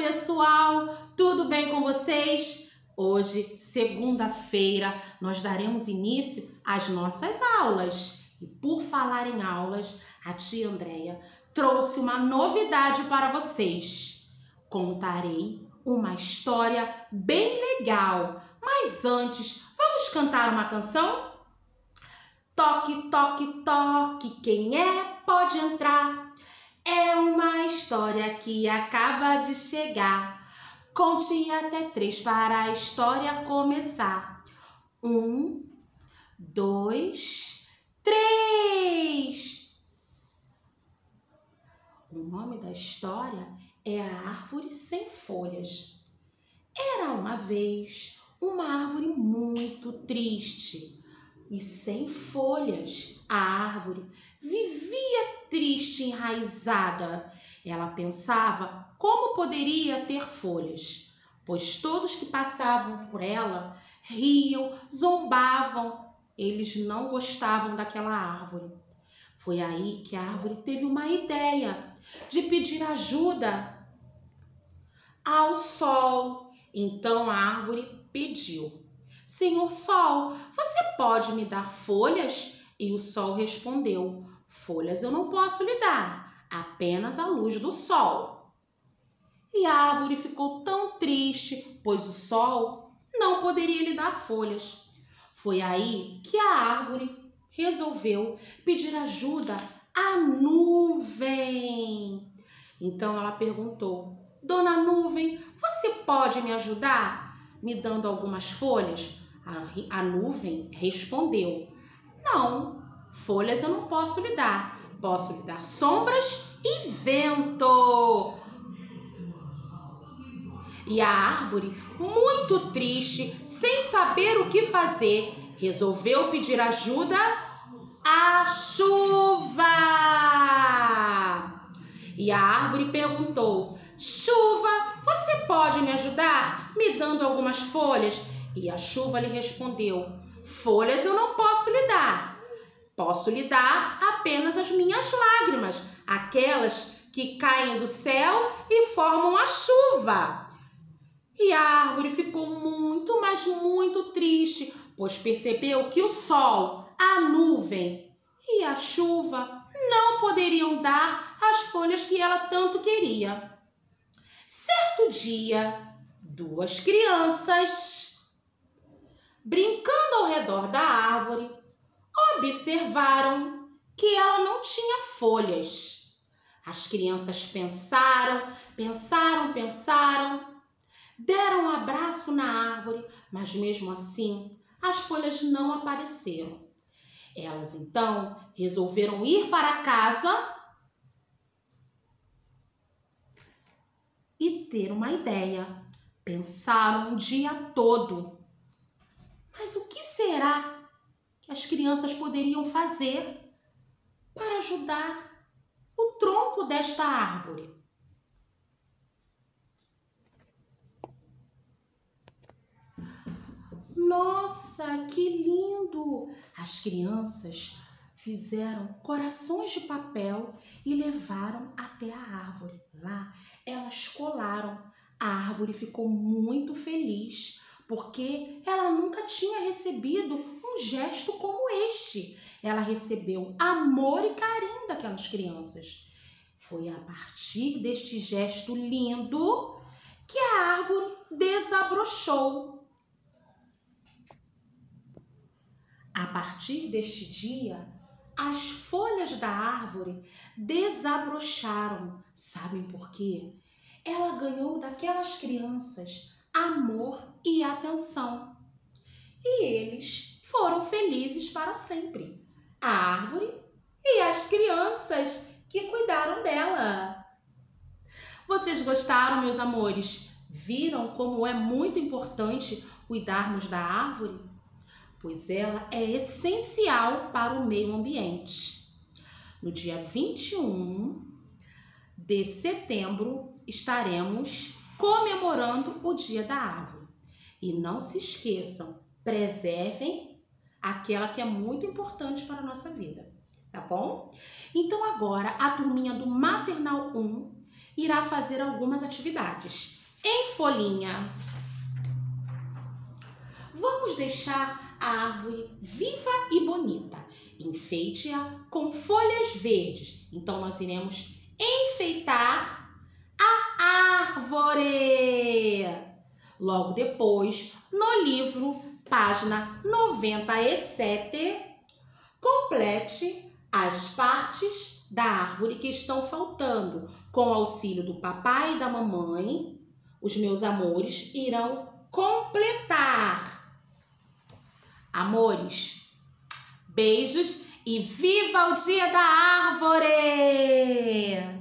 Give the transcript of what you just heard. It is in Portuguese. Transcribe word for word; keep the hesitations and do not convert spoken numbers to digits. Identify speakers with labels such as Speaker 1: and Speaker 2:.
Speaker 1: pessoal, tudo bem com vocês? Hoje, segunda-feira, nós daremos início às nossas aulas. E por falar em aulas, a tia Andréia trouxe uma novidade para vocês. Contarei uma história bem legal, mas antes, vamos cantar uma canção? Toque, toque, toque, quem é pode entrar. É uma história que acaba de chegar. Conte até três para a história começar. Um, dois, três. O nome da história é A Árvore Sem Folhas. Era uma vez uma árvore muito triste e sem folhas. A árvore vivia triste, enraizada. Ela pensava como poderia ter folhas, pois todos que passavam por ela riam, zombavam. Eles não gostavam daquela árvore. Foi aí que a árvore teve uma ideia de pedir ajuda ao sol. Então a árvore pediu: Senhor Sol, você pode me dar folhas? E o sol respondeu: folhas eu não posso lhe dar, apenas a luz do sol. E a árvore ficou tão triste, pois o sol não poderia lhe dar folhas. Foi aí que a árvore resolveu pedir ajuda à nuvem. Então ela perguntou: Dona Nuvem, você pode me ajudar me dando algumas folhas? A, a nuvem respondeu: não, folhas eu não posso lhe dar. Posso lhe dar sombras e vento. E a árvore, muito triste, sem saber o que fazer, resolveu pedir ajuda à chuva. E a árvore perguntou: chuva, você pode me ajudar me dando algumas folhas? E a chuva lhe respondeu: folhas eu não posso lhe dar. Posso lhe dar apenas as minhas lágrimas, aquelas que caem do céu e formam a chuva. E a árvore ficou muito, mas muito triste, pois percebeu que o sol, a nuvem e a chuva não poderiam dar as folhas que ela tanto queria. Certo dia, duas crianças, brincando ao redor da árvore, observaram que ela não tinha folhas. As crianças pensaram, pensaram, pensaram, deram um abraço na árvore, mas mesmo assim as folhas não apareceram. Elas então resolveram ir para casa e ter uma ideia. Pensaram um dia todo. Mas o que será que as crianças poderiam fazer para ajudar o tronco desta árvore? Nossa, que lindo! As crianças fizeram corações de papel e levaram até a árvore. Lá, elas colaram. A árvore ficou muito feliz, porque ela nunca tinha recebido um gesto como este. Ela recebeu amor e carinho daquelas crianças. Foi a partir deste gesto lindo que a árvore desabrochou. A partir deste dia, as folhas da árvore desabrocharam. Sabem por quê? Ela ganhou daquelas crianças amor e atenção. E eles foram felizes para sempre. A árvore e as crianças que cuidaram dela. Vocês gostaram, meus amores? Viram como é muito importante cuidarmos da árvore? Pois ela é essencial para o meio ambiente. No dia vinte e um de setembro, estaremos comemorando o Dia da Árvore. E não se esqueçam, preservem aquela que é muito importante para a nossa vida, tá bom? Então agora a turminha do Maternal um irá fazer algumas atividades. em folhinha. Vamos deixar a árvore viva e bonita. Enfeite-a com folhas verdes. Então, nós iremos enfeitar a árvore. Logo depois, no livro, página noventa e sete, complete as partes da árvore que estão faltando. Com o auxílio do papai e da mamãe, os meus amores irão completar. Amores, beijos e viva o Dia da Árvore!